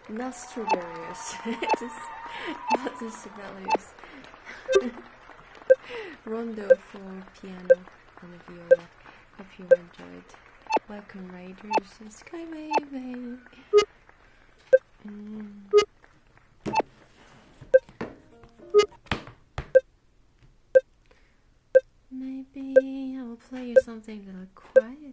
Not Strawberries. Just not the Sibelius. Rondo for piano and viola. Hope you enjoyed. Welcome, Raiders. Skyway. Maybe I'll play you something a little quiet.